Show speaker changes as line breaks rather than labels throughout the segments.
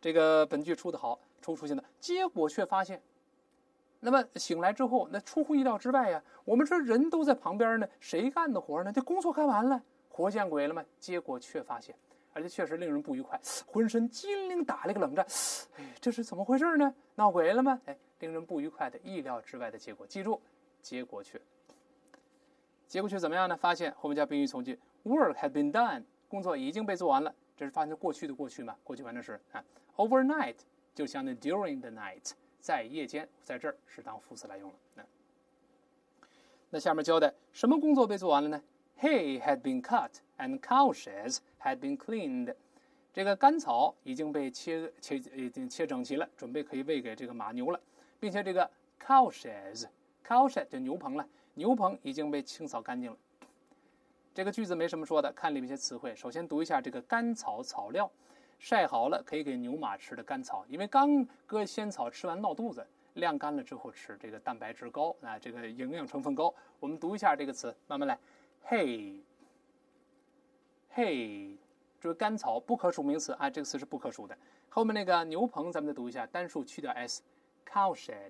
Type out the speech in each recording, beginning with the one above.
这个本句出得好，出现的结果却发现。那么醒来之后，那出乎意料之外呀。我们说人都在旁边呢，谁干的活呢？这工作干完了，活见鬼了嘛？结果却发现，而且确实令人不愉快，浑身精灵打了个冷战。哎，这是怎么回事呢？闹鬼了吗？哎，令人不愉快的意料之外的结果。记住，结果却怎么样呢？发现后面加宾语从句 ，work had been done， 工作已经被做完了。这是发现过去的过去嘛？过去完成时啊。overnight 就相当于 during the night。在夜间，在这儿是当副词来用了。那下面交代什么工作被做完了呢？ Hay had been cut and cowshes had been cleaned。这个干草已经被切整齐了，准备可以喂给这个马牛了，并且这个 cowshed 就牛棚了，牛棚已经被清扫干净了。这个句子没什么说的，看里面一些词汇。首先读一下这个干草草料。晒好了可以给牛马吃的干草，因为刚割鲜草吃完闹肚子，晾干了之后吃，这个蛋白质高啊，这个营养成分高。我们读一下这个词，慢慢来。Hay， 这个干草不可数名词啊，这个词是不可数的。后面那个牛棚咱们再读一下，单数去掉 s，cowshed，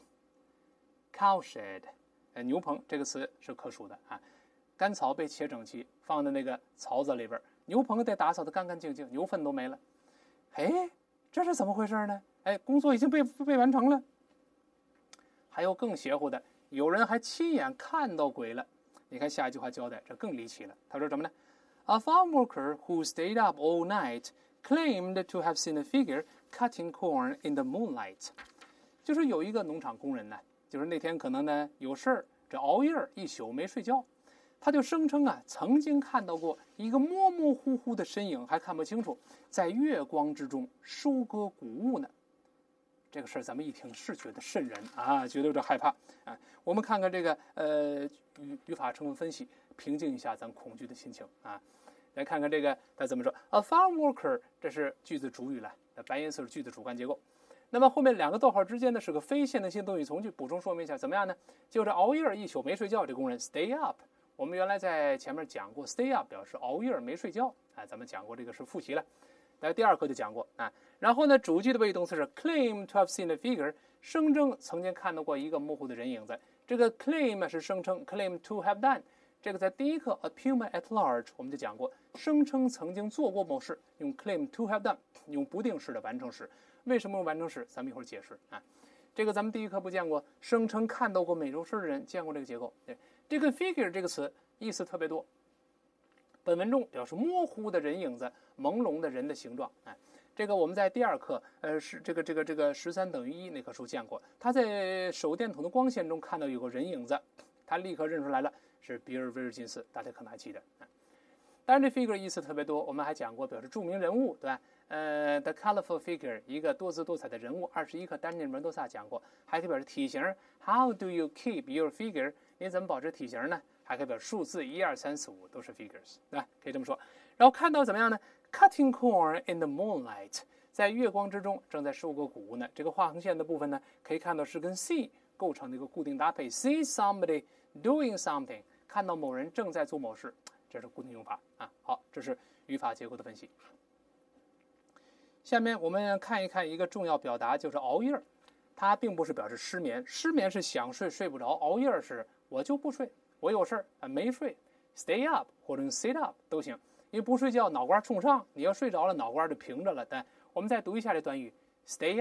牛棚这个词是可数的啊。干草被切整齐，放在那个槽子里边。牛棚得打扫得干干净净，牛粪都没了。哎，这是怎么回事呢？哎，工作已经被完成了。还有更邪乎的，有人还亲眼看到鬼了。你看下一句话交代，这更离奇了。他说什么呢？ A farm worker who stayed up all night claimed to have seen a figure cutting corn in the moonlight。就是有一个农场工人呢，就是那天可能呢有事儿，这熬夜一宿没睡觉。他就声称啊，曾经看到过一个模模糊糊的身影，还看不清楚，在月光之中收割谷物呢。这个事儿咱们一听是觉得瘆人啊，觉得有点害怕啊。我们看看这个语法成分分析，平静一下咱恐惧的心情啊。来看看这个他怎么说 ，A farm worker， 这是句子主语了，白颜色是句子主干结构。那么后面两个逗号之间呢是个非限定性动语从句，补充说明一下怎么样呢？就是熬夜一宿没睡觉，这工人 stay up。我们原来在前面讲过 stay up 表示熬夜没睡觉，咱们讲过这个是复习了，在第二课就讲过啊。然后呢，主句的谓语动词是 claim to have seen a figure， 声称曾经看到过一个模糊的人影子。这个 claim 是声称 claim to have done， 这个在第一课 appeal at large 我们就讲过，声称曾经做过某事，用 claim to have done， 用不定式的完成时。为什么用完成时？咱们一会儿解释啊。这个咱们第一课不见过，声称看到过美洲狮的人见过这个结构。对，这个 figure 这个词意思特别多。本文中表示模糊的人影子、朦胧的人的形状。这个我们在第二课，是这个13等于1那课书见过。他在手电筒的光线中看到有个人影子，他立刻认出来了，是比尔·威尔金斯，大家可能还记得。当然，这 figure 意思特别多，我们还讲过表示著名人物，对吧？The colorful figure， 一个多姿多彩的人物。21课单人门多萨讲过，还可以表示体型。How do you keep your figure？ 你怎么保持体型呢？还可以表示数字1、2、3、4、5都是 figures， 对吧？可以这么说。然后看到怎么样呢 ？Cutting corn in the moonlight， 在月光之中正在收割谷物呢。这个画横线的部分呢，可以看到是跟 see 构成的一个固定搭配。See somebody doing something， 看到某人正在做某事。这是固定用法啊。好，这是语法结构的分析。下面我们看一看一个重要表达，就是熬夜。它并不是表示失眠，失眠是想睡睡不着，熬夜是我就不睡，我有事儿没睡。Stay up 或者用 sit up 都行，因为不睡觉脑瓜冲上，你要睡着了脑瓜就平着了。但我们再读一下这短语 ，stay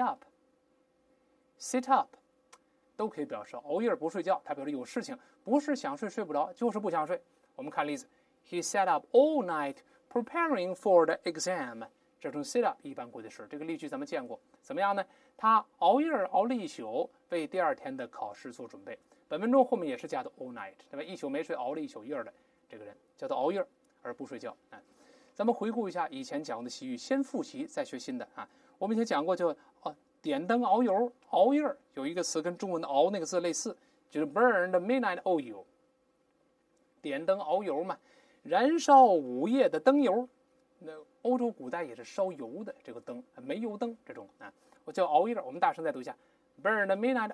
up、sit up 都可以表示熬夜不睡觉，它表示有事情，不是想睡睡不着，就是不想睡。我们看例子。He sat up all night preparing for the exam。 这种 sit up 一般过去式，这个例句咱们见过。怎么样呢？他熬夜熬了一宿，为第二天的考试做准备。本文中后面也是加的 all night， 对吧？一宿没睡，熬了一宿夜的这个人叫做熬夜而不睡觉。咱们回顾一下以前讲的习语，先复习再学新的啊。我们以前讲过就点灯熬油，熬夜有一个词跟中文的熬那个字类似，就是 burn the midnight oil， 点灯熬油嘛。燃烧午夜的灯油，那欧洲古代也是烧油的这个灯，煤油灯这种啊，我叫熬夜。我们大声再读一下 ，burn the midnight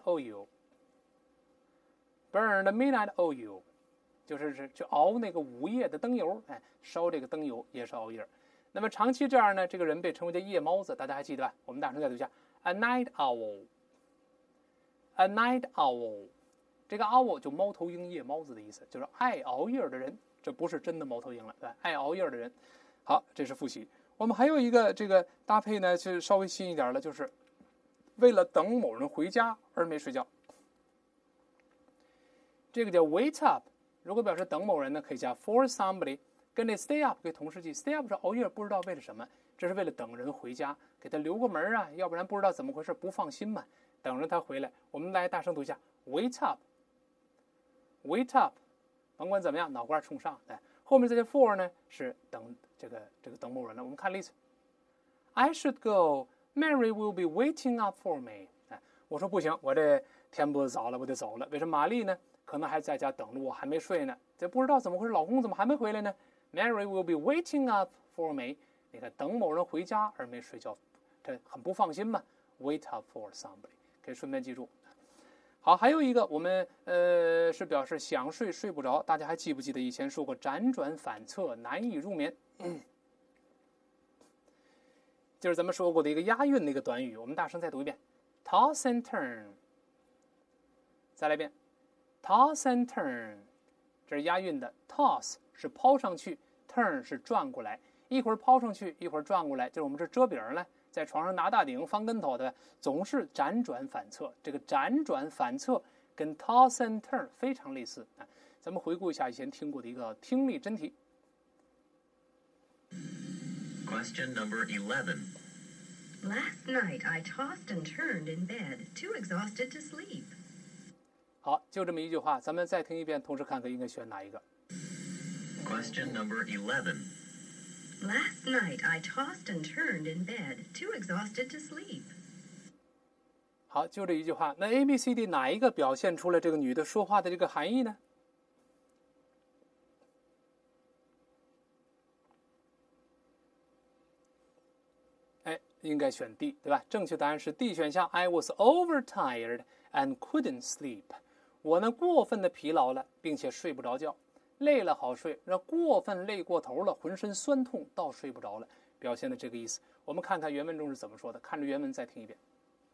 oil，burn the midnight oil， 就是熬那个午夜的灯油，烧这个灯油也是熬夜。 那么长期这样呢，这个人被称为叫夜猫子，大家还记得吧？我们大声再读一下 a night owl。a night owl， 这个 owl 就猫头鹰、夜猫子的意思，就是爱熬夜的人，这不是真的猫头鹰了，对吧？爱熬夜的人。好，这是复习。我们还有一个这个搭配呢，是稍微新一点的，就是为了等某人回家而没睡觉。这个叫 wait up， 如果表示等某人呢，可以加 for somebody， 跟这 stay up 可以同时记。stay up 是熬夜，不知道为了什么，这是为了等人回家，给他留个门啊，要不然不知道怎么回事，不放心嘛，等着他回来。我们来大声读一下 wait up，wait up， 甭管怎么样，脑瓜冲上。来，后面这些 for 呢是等这个等某人了。我们看例子 ，I should go， Mary will be waiting up for me。哎，我说不行，我这天不早了，我得走了。为什么？玛丽呢？可能还在家等着我，还没睡呢。这不知道怎么回事，老公怎么还没回来呢 ？Mary will be waiting up for me。你看，等某人回家而没睡觉，这很不放心嘛。Wait up for somebody， 可以顺便记住。好，还有一个，我们是表示想睡睡不着。大家还记不记得以前说过辗转反侧，难以入眠？就是咱们说过的一个押韵的一个短语。我们大声再读一遍 ：toss and turn。再来一遍。Toss and turn， 这是押韵的。Toss 是抛上去 ，turn 是转过来，一会儿抛上去，一会儿转过来，就是我们这遮饼呢，在床上拿大顶翻跟头的，总是辗转反侧。这个辗转反侧跟 toss and turn 非常类似啊。咱们回顾一下以前听过的一个听力真题。
Question number 11. Last night I tossed and turned in bed, too exhausted to sleep.
好，就这么一句话，咱们再听一遍，同时看看应该选哪一个。
Question number 11. Last night I tossed and turned in bed, too exhausted to sleep.
好，就这一句话，那 A、B、C、D 哪一个表现出了这个女的说话的这个含义呢？哎，应该选 D， 对吧？正确答案是 D 选项。I was overtired and couldn't sleep。我呢过分的疲劳了，并且睡不着觉，累了好睡，那过分累过头了，浑身酸痛到睡不着了，表现的这个意思。我们看看原文中是怎么说的，看着原文再听一遍。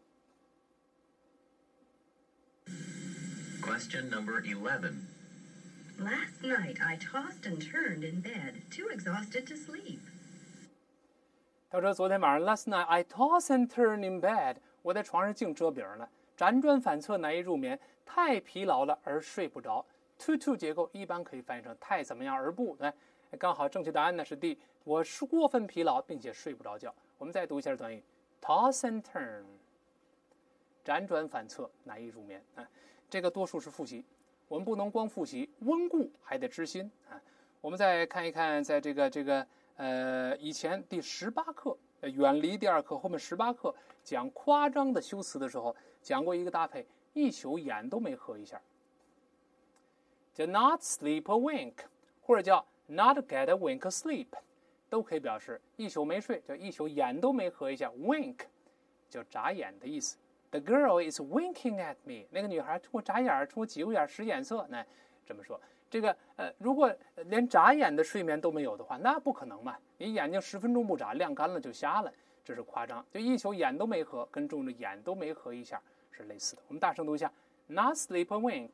Question number 11. Last night I tossed and turned in bed, too exhausted to sleep.
他说昨天晚上 Last night I tossed and turned in bed， 我在床上净遮饼了，辗转反侧难以入眠，太疲劳了而睡不着。to 结构一般可以翻译成太怎么样而不，对，刚好正确答案呢是 D， 我是过分疲劳并且睡不着觉。我们再读一下短语 toss and turn， 辗转反侧难以入眠啊。这个多数是复习，我们不能光复习，温故还得知新啊。我们再看一看，在这个以前第18课远离第2课后面18课讲夸张的修辞的时候，讲过一个搭配，一宿眼都没合一下，叫 not sleep a wink， 或者叫 not get a wink of sleep， 都可以表示一宿没睡，叫一宿眼都没合一下。wink 叫眨眼的意思。The girl is winking at me， 那个女孩冲我眨眼，冲我挤过眼，使眼色。那这么说，这个如果连眨眼的睡眠都没有的话，那不可能嘛！你眼睛10分钟不眨，晾干了就瞎了，这是夸张。就一宿眼都没合，跟中的眼都没合一下是类似的。我们大声读一下 ：Not sleep a wink，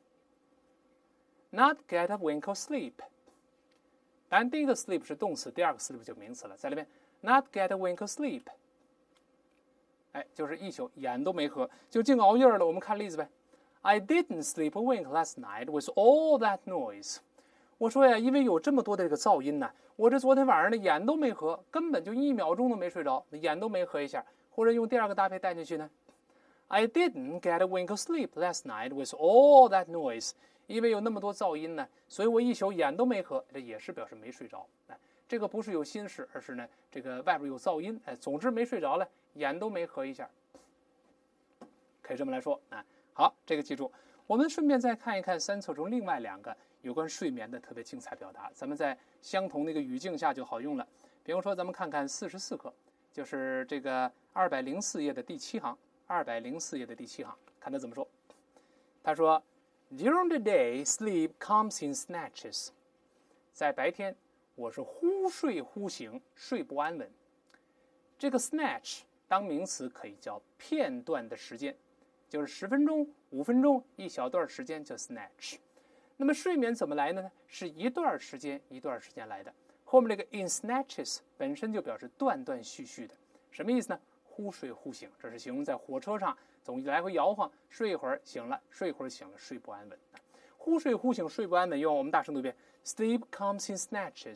not get a wink of sleep。当然，第一个 sleep 是动词，第二个 sleep 就名词了。再来一遍 ，not get a wink of sleep。哎，就是一宿眼都没合，就净熬夜了。我们看例子呗。I didn't sleep a wink last night with all that noise。我说呀，因为有这么多的这个噪音呢，我这昨天晚上的眼都没合，根本就1秒钟都没睡着，眼都没合一下。或者用第二个搭配带进去呢 ，I didn't get a wink of sleep last night with all that noise。因为有那么多噪音呢，所以我一宿眼都没合，这也是表示没睡着。哎，这个不是有心事，而是呢，这个外边有噪音。哎，总之没睡着了，眼都没合一下，可以这么来说啊。好，这个记住。我们顺便再看一看3册中另外2个有关睡眠的特别精彩表达，咱们在相同的一个语境下就好用了。比如说，咱们看看44课，就是这个204页的第7行，204页的第7行，看他怎么说。他说 ：“During the day, sleep comes in snatches。”在白天， 我是忽睡忽醒，睡不安稳。这个 snatch 当名词可以叫片段的时间，就是10分钟、5分钟一小段时间叫 snatch。那么睡眠怎么来的呢？是一段时间一段时间来的。后面这个 in snatches 本身就表示断断续续的，什么意思呢？忽睡忽醒，这是形容在火车上总来回摇晃，睡一会儿醒了，睡一会儿醒了，睡不安稳。忽睡忽醒，睡不安稳，用我们大声读一遍 ：Sleep comes in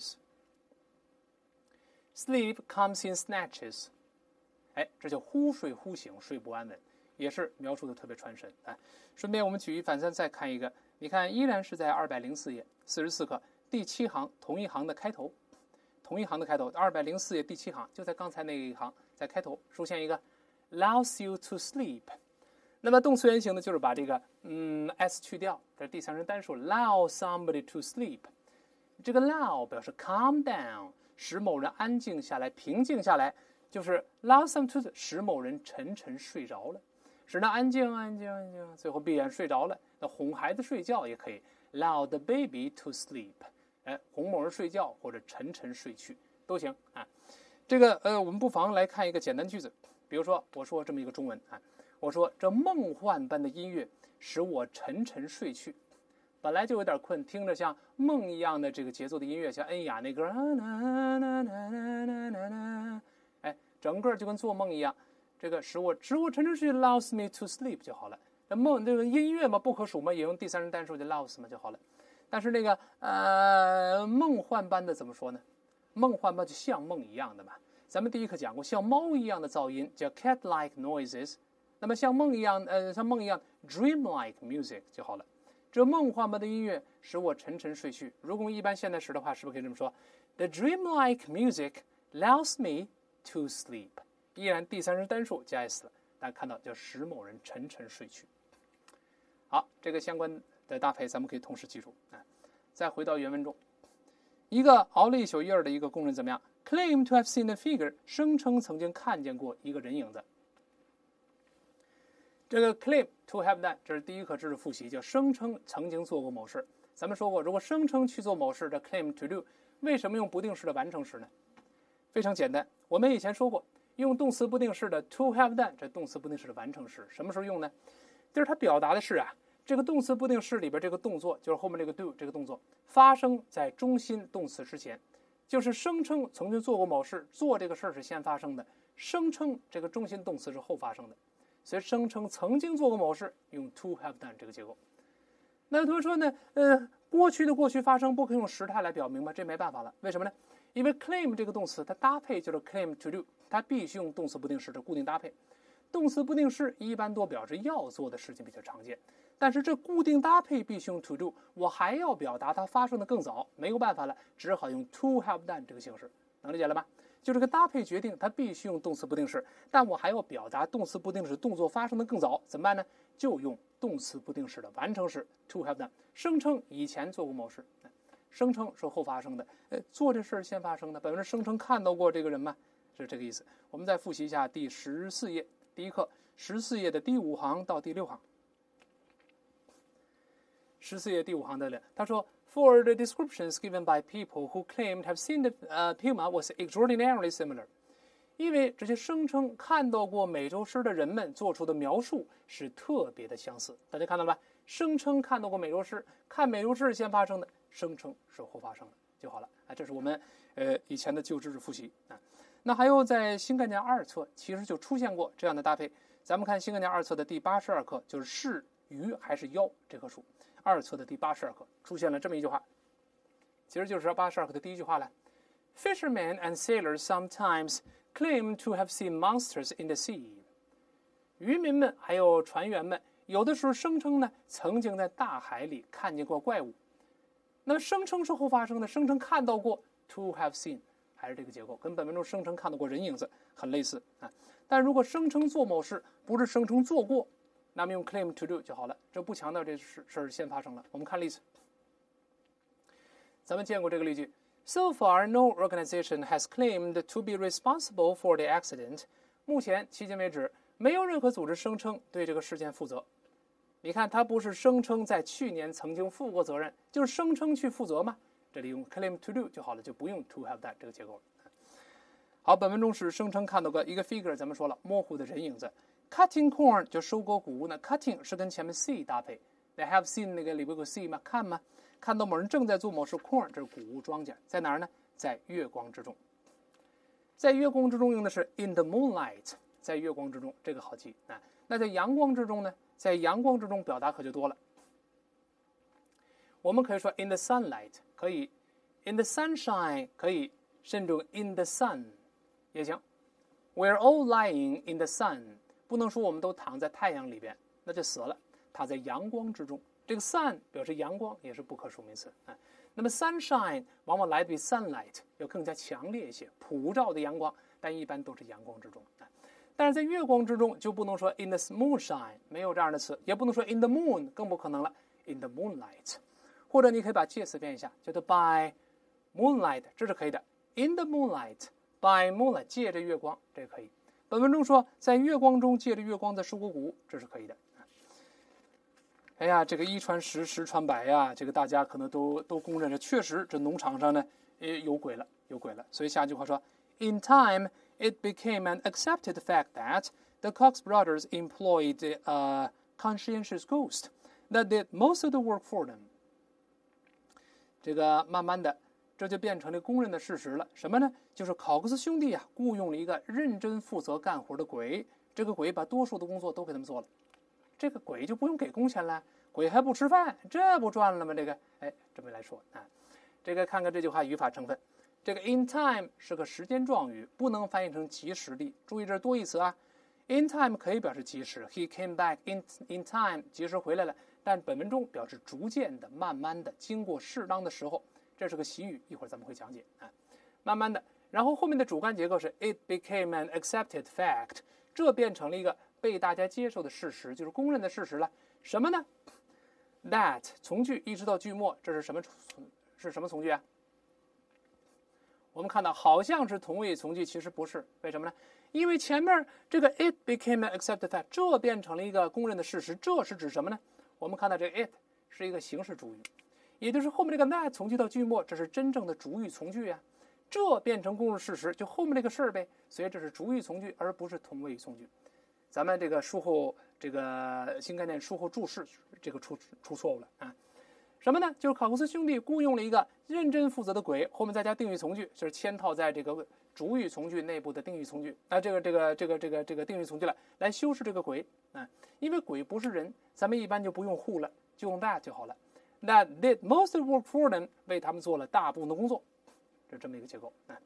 snatches。Sleep comes in snatches。这叫忽睡忽醒，睡不安稳，也是描述的特别传神。顺便我们举一反三，再看一个，你看依然是在204页44课第7行同一行的开头，204页第7行就在刚才那一行，在开头出现一个 allows you to sleep。那么动词原形呢，就是把这个s 去掉，这是第三人单数 allow somebody to sleep。这个 allow 表示 calm down， 使某人安静下来，平静下来，就是 allow some to 使某人沉沉睡着了，使他安静，最后闭眼睡着了。那哄孩子睡觉也可以 allow the baby to sleep， 哄某人睡觉或者沉沉睡去都行啊。这个我们不妨来看一个简单句子，比如说我说这么一个中文啊。我说这梦幻般的音乐使我沉沉睡去，本来就有点困，听着像梦一样的这个节奏的音乐，像恩雅那歌，整个就跟做梦一样。这个使我沉沉睡 allows me to sleep 就好了。那梦这个音乐嘛，不可数嘛，也用第三人单数就 allows 嘛就好了。但是那个梦幻般的怎么说呢？梦幻般就像梦一样的嘛。咱们第一课讲过，像猫一样的噪音叫 cat-like noises。那么像梦一样，dream-like music 就好了。这梦幻般的音乐使我沉沉睡去。如果用一般现代时的话，是不是可以这么说 ？The dream-like music allows me to sleep。依然第三人单数加 s 了，大家看到叫使某人沉沉睡去。好，这个相关的搭配咱们可以同时记住。再回到原文中，一个熬了一宿夜的一个工人怎么样 ？Claim to have seen a figure， 声称曾经看见过一个人影子。这个 claim to have done， 这是第一课知识复习，叫声称曾经做过某事。咱们说过，如果声称去做某事，这 claim to do， 为什么用不定式的完成时呢？非常简单，我们以前说过，用动词不定式的 to have done， 这动词不定式的完成时，什么时候用呢？就是它表达的是这个动词不定式里边这个动作，就是后面这个 do 这个动作发生在中心动词之前，就是声称曾经做过某事，做这个事是先发生的，声称这个中心动词是后发生的。所以声称曾经做过某事，用 to have done 这个结构。那同学说呢，过去的过去发生不可以用时态来表明吗？这没办法了，为什么呢？因为 claim 这个动词它搭配就是 claim to do， 它必须用动词不定式的固定搭配。动词不定式一般都表示要做的事情比较常见，但是这固定搭配必须用 to do， 我还要表达它发生的更早，没有办法了，只好用 to have done 这个形式，能理解了吗？就这个搭配决定它必须用动词不定式，但我还要表达动词不定式动作发生的更早，怎么办呢？就用动词不定式的完成时 to have done， 声称以前做过某事，声称是后发生的，做这事先发生的，本文声称看到过这个人吗？是这个意思。我们再复习一下第14页，第一课14页的第5行到第6行。14页第5行的他说 For the descriptions given by people who claimed to have seen the puma was extraordinarily similar， 因为这些声称看到过美洲狮的人们做出的描述是特别的相似。大家看到了吧？声称看到过美洲狮，看美洲狮先发生的，声称是后发生的就好了。这是我们以前的旧知识复习那还有在新概念2册其实就出现过这样的搭配。咱们看新概念2册的第82课，就是是鱼还是妖这棵树。2册的第82课出现了这么一句话，其实就是82课的第一句话了。Fishermen and sailors sometimes claim to have seen monsters in the sea。渔民们还有船员们有的时候声称呢，曾经在大海里看见过怪物。那么声称是后发生的，声称看到过 to have seen， 还是这个结构，跟本文中声称看到过人影子很类似但如果声称做某事，不是声称做过，那么用 claim to do 就好了，这不强调这事先发生了。我们看例子，咱们见过这个例句 So far, no organization has claimed to be responsible for the accident。 目前迄今为止，没有任何组织声称对这个事件负责。你看，它不是声称在去年曾经负过责任，就是声称去负责嘛。 这里用 claim to do 就好了，就不用 to have that 这个结构了。好，本文中是声称看到一个 figure， 咱们说了模糊的人影子。Cutting corn 就收割谷物呢 ，cutting 是跟前面 see 搭配。They have seen 那个里边有个 see 吗？看吗？看到某人正在做某事 corn， 这是谷物庄稼，在哪儿呢？在月光之中。在月光之中用的是 in the moonlight， 在月光之中，这个好记啊。那在阳光之中呢？在阳光之中表达可就多了。我们可以说 in the sunlight， 可以 in the sunshine， 可以甚至 in the sun 也行。We're all lying in the sun， 不能说我们都躺在太阳里边，那就死了。它在阳光之中，这个 sun 表示阳光，也是不可数名词啊。那么 sunshine 往往来自于 sunlight， 要更加强烈一些，普照的阳光，但一般都是阳光之中啊。但是在月光之中就不能说 in the moonshine， 没有这样的词，也不能说 in the moon， 更不可能了 in the moonlight。或者你可以把介词变一下，叫做 by moonlight， 这是可以的。in the moonlight，by moonlight， 借着月光，这个可以。本文中说在月光中借着月光在收割谷物，这是可以的。哎呀，这个一传十，十传百呀，这个大家可能都公认着，确实这农场上呢有鬼了，有鬼了。所以下句话说 ，In time it became an accepted fact that the Cox brothers employed a conscientious ghost that did most of the work for them。这个慢慢的，这就变成了公认的事实了。什么呢？就是考克斯兄弟啊，雇佣了一个认真负责干活的鬼，这个鬼把多数的工作都给他们做了。这个鬼就不用给工钱了，鬼还不吃饭，这不赚了吗？这个，哎，这么来说啊，这个看看这句话语法成分，这个 in time 是个时间状语，不能翻译成及时地。注意这是多义词啊 ，in time 可以表示及时 ，he came back in time， 及时回来了，但本文中表示逐渐的、慢慢的，经过适当的时候，这是个习语，一会儿咱们会讲解啊，慢慢的，然后后面的主干结构是 it became an accepted fact， 这变成了一个被大家接受的事实，就是公认的事实了。什么呢 ？That 从句一直到句末，这是什么？是什么从句啊？我们看到好像是同位从句，其实不是。为什么呢？因为前面这个 it became an accepted fact， 这变成了一个公认的事实，这是指什么呢？我们看到这个 it 是一个形式主语，也就是后面这个 that 从句到句末，这是真正的主语从句啊。这变成公认事实，就后面这个事儿呗。所以这是主语从句，而不是同位从句。咱们这个书后这个新概念书后注释这个出错误了啊！什么呢？就是考克斯兄弟雇佣了一个认真负责的鬼，后面再加定语从句，就是嵌套在这个主语从句内部的定语从句啊，这个定语从句来修饰这个鬼啊，因为鬼不是人，咱们一般就不用 who 了，就用 that 就好了。That did most of the work for them， 为他们做了大部分的工作，是这么一个结构啊。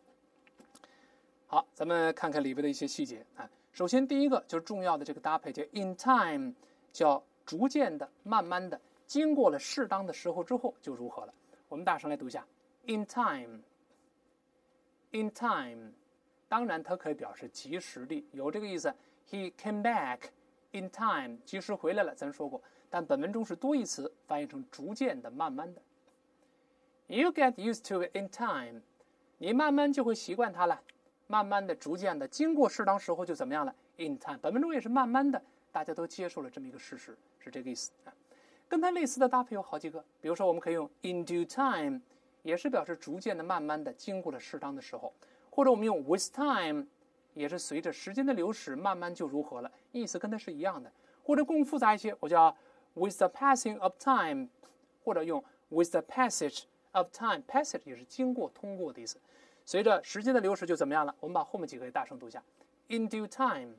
好，咱们看看里边的一些细节啊。首先，第一个就是重要的这个搭配，叫 in time， 叫逐渐的、慢慢的，经过了适当的时候之后就如何了。我们大声来读一下 in time，in time， 当然它可以表示及时地，有这个意思。He came back in time， 及时回来了，咱说过。但本文中是多义词，翻译成逐渐的、慢慢的。You get used to it in time， 你慢慢就会习惯它了。慢慢的、逐渐的，经过适当时候就怎么样了 ？In time， 本文中也是慢慢的，大家都接受了这么一个事实，是这个意思啊。跟它类似的搭配有好几个，比如说我们可以用 in due time， 也是表示逐渐的、慢慢的，经过了适当的时候；或者我们用 with time， 也是随着时间的流逝，慢慢就如何了，意思跟它是一样的。或者更复杂一些，我叫 with the passing of time， 或者用 with the passage of time，passage 也是经过、通过的意思。随着时间的流逝就怎么样了？我们把后面几个也大声读一下 ：in due time,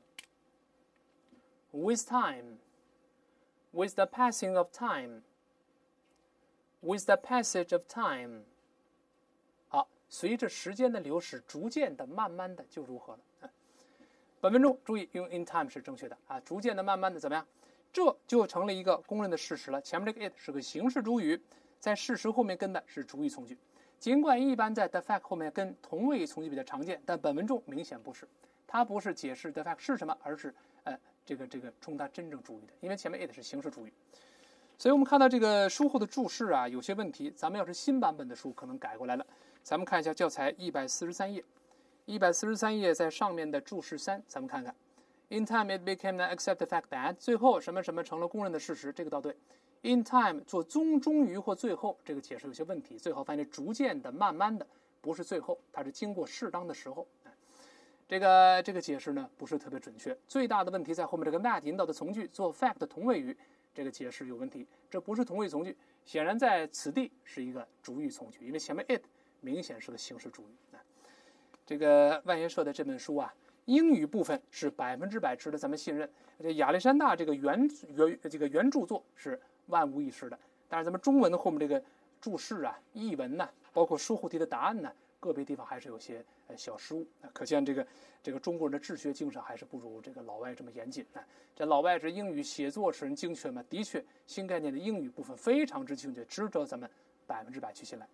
with time, with the passing of time, with the passage of time。好，随着时间的流逝，逐渐的、慢慢的就如何了？本文中注意用 in time 是正确的啊，逐渐的、慢慢的怎么样？这就成了一个公认的事实了。前面这个 it 是个形式主语，在事实后面跟的是主语从句。尽管一般在 the fact 后面跟同位从句比较常见，但本文中明显不是，它不是解释 the fact 是什么，而是这个充当真正主语的，因为前面 it 是形式主语。所以我们看到这个书后的注释啊，有些问题，咱们要是新版本的书可能改过来了。咱们看一下教材143页，143页在上面的注释3，咱们看看 In time it became an accepted fact that 最后什么什么成了公认的事实，这个倒对。 in time 做终于或最后，这个解释有些问题，最好翻译逐渐的、慢慢的，不是最后，它是经过适当的时候。这个解释呢不是特别准确，最大的问题在后面这个 that 引导的从句做 fact 同位语，这个解释有问题，这不是同位从句，显然在此地是一个主语从句，因为前面 it 明显是个形式主语。这个万研社的这本书啊，英语部分是100%值得咱们信任，这亚历山大这个原著作是万无一失的，但是咱们中文的后面这个注释啊、译文呐、包括疏忽题的答案呢，个别地方还是有些小失误，可见这个中国人的治学精神还是不如这个老外这么严谨啊。这老外这英语写作使人精确吗？的确，新概念的英语部分非常之精确，值得咱们100%去信赖。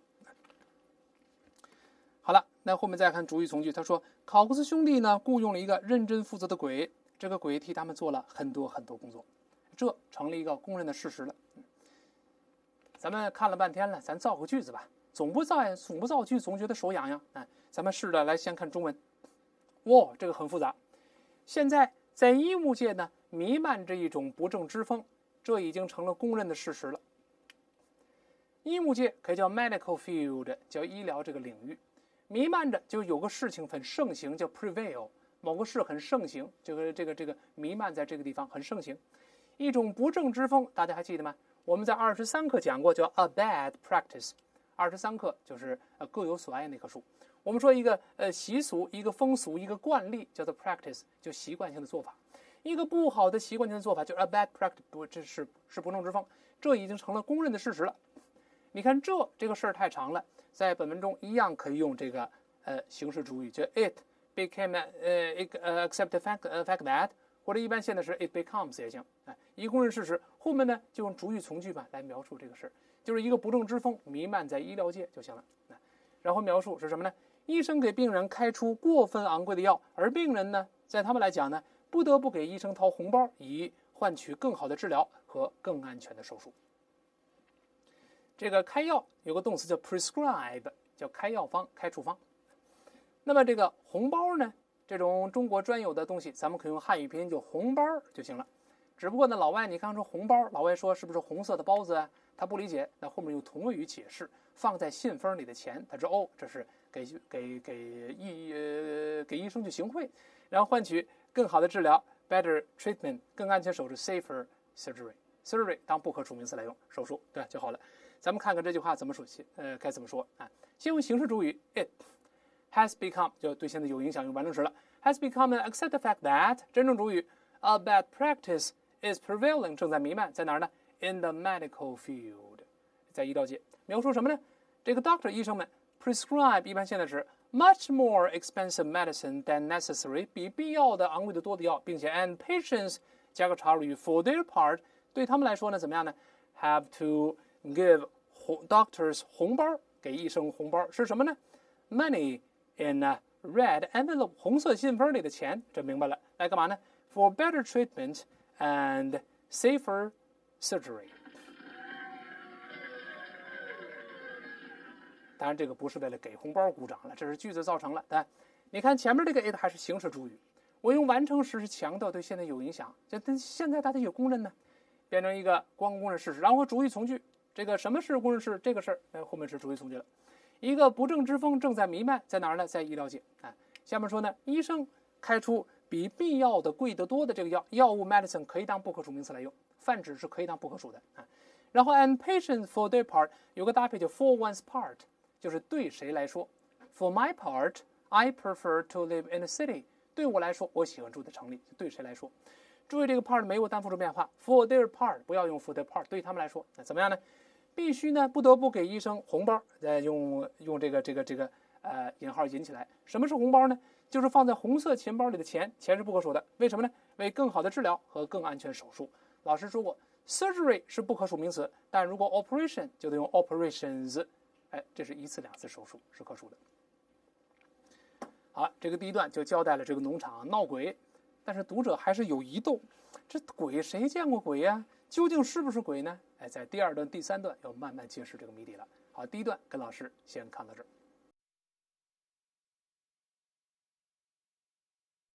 好了，那后面再看主语从句，他说考克斯兄弟呢雇佣了一个认真负责的鬼，这个鬼替他们做了很多工作，这成了一个公认的事实了。咱们看了半天了，咱造个句子吧。总不造句，总觉得手痒痒。咱们试着来先看中文。哇，这个很复杂。现在在医务界呢，弥漫着一种不正之风，这已经成了公认的事实了。医务界可以叫 medical field， 叫医疗这个领域，弥漫着就有个事情很盛行，叫 prevail， 某个事很盛行，这个弥漫在这个地方很盛行。一种不正之风，大家还记得吗？我们在23课讲过，叫 a bad practice。23课就是各有所爱那棵树。我们说一个习俗、一个风俗、一个惯例，叫做 practice， 就习惯性的做法。一个不好的习惯性的做法，就是 a bad practice， 这是不正之风，这已经成了公认的事实了。你看这个事儿太长了，在本文中一样可以用这个形式主语，就 it became accept the fact that， 或者一般现在是 it becomes 也行。一公认事实，后面呢就用主语从句吧来描述这个事儿。就是一个不正之风弥漫在医疗界就行了。然后描述是什么呢？医生给病人开出过分昂贵的药，而病人呢，在他们来讲呢，不得不给医生掏红包，以换取更好的治疗和更安全的手术。这个开药有个动词叫 prescribe， 叫开药方、开处方。那么这个红包呢，这种中国专有的东西，咱们可以用汉语拼音就红包就行了。只不过呢，老外你刚说红包，老外说是不是红色的包子啊？他不理解，那后面用同位语解释，放在信封里的钱，他说哦，这是给医生去行贿，然后换取更好的治疗 ，better treatment， 更安全手术 ，safer surgery 当不可数名词来用，手术对就好了。咱们看看这句话怎么说，该怎么说啊？先用形式主语 it has become， 就对现在有影响，用完成时了 ，has become an accept the fact that 真正主语 a bad practice is prevailing 正在弥漫，在哪儿呢？In the medical field， 在医疗界描述什么呢？这个 doctor 医生们 prescribe 一般现在指 much more expensive medicine than necessary 比必要的昂贵的多的药，并且 and patients 加个查语 for their part 对他们来说呢怎么样呢 ？have to give doctors 红包，给医生红包是什么呢 ？Money in a red envelope 红色信封里的钱，这明白了，来干嘛呢 ？For better treatment and safer surgery。 当然这个不是为了给红包鼓掌了，这是句子造成了。但你看前面这个 it 还是形式主语，我用完成时是强调对现在有影响，这现在大家有公认呢，变成一个光公认事实，然后主语从句，这个什么是公认事这个事儿，后面是主语从句了。一个不正之风正在弥漫，在哪儿呢？在医疗界。下面说呢，医生开出比必要的贵得多的这个药物 medicine 可以当不可数名词来用，泛指是可以当不可数的。然后 and patients for their part 有个搭配叫 for one's part， 就是对谁来说。For my part, I prefer to live in a city。对我来说，我喜欢住在城里。对谁来说？注意这个 part 没有单复数变化。For their part 不要用 for their part， 对他们来说，那怎么样呢？必须呢不得不给医生红包。用这个引号引起来。什么是红包呢？就是放在红色钱包里的钱，钱是不可数的。为什么呢？为更好的治疗和更安全手术。老师说过 ，surgery 是不可数名词，但如果 operation 就得用 operations。这是一次两次手术是可数的。好，这个第一段就交代了这个农场闹鬼，但是读者还是有疑窦，这鬼谁见过鬼呀？究竟是不是鬼呢？在第二段、第三段要慢慢揭示这个谜底了。好，第一段跟老师先看到这儿。